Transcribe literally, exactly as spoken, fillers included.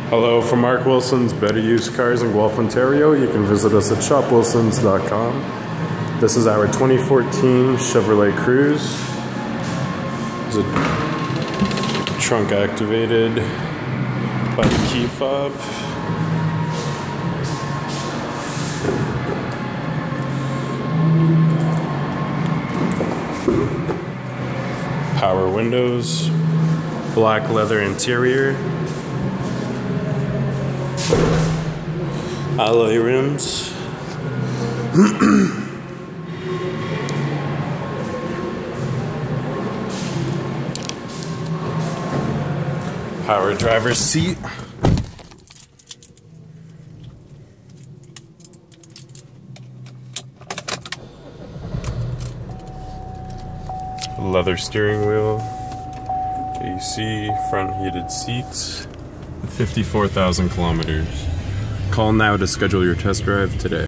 Hello from Mark Wilson's Better Used Cars in Guelph, Ontario. You can visit us at shop wilsons dot com. This is our twenty fourteen Chevrolet Cruze. It's a trunk activated by the key fob. Power windows, black leather interior, alloy rims, power driver's seat, leather steering wheel, A C, front heated seats, fifty-four thousand kilometers. Call now to schedule your test drive today.